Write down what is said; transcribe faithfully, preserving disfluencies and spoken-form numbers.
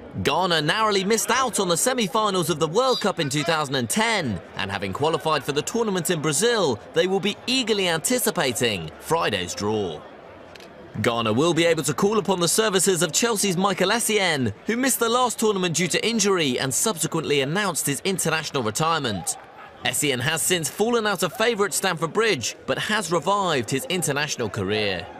Ghana narrowly missed out on the semi-finals of the World Cup in two thousand ten, and having qualified for the tournament in Brazil, they will be eagerly anticipating Friday's draw. Ghana will be able to call upon the services of Chelsea's Michael Essien, who missed the last tournament due to injury and subsequently announced his international retirement. Essien has since fallen out of favour at Stamford Bridge, but has revived his international career.